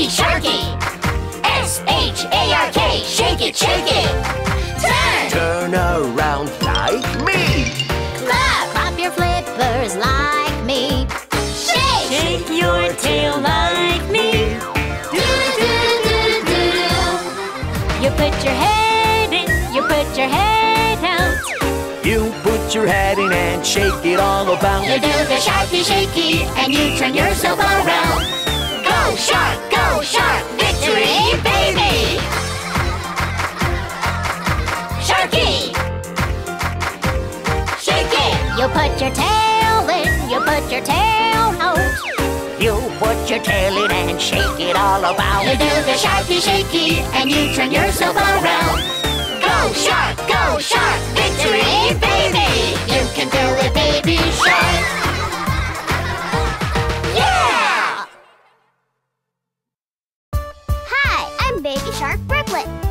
Sharky, sharky. S-H-A-R-K, shake it, shake it. Turn! Turn around like me. Clap! Clap your flippers like me. Shake! Shake your tail like me. You put your head in, you put your head out. You put your head in and shake it all about. You do the sharky shaky and you turn yourself around. Go shark, victory, baby! Sharky! Shake it! You put your tail in, you put your tail out. You put your tail in and shake it all about. You do the sharky shaky and you turn yourself around. Go shark, victory, baby! You can do it, baby shark! Yeah! Hi, I'm Baby Shark Brooklyn.